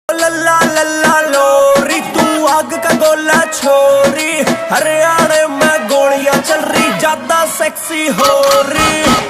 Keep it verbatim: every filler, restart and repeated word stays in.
लल्ला लल्ला लोरी तू आग का गोला छोरी, हरियाणा में गोलियां चल रही, ज्यादा सेक्सी हो रही।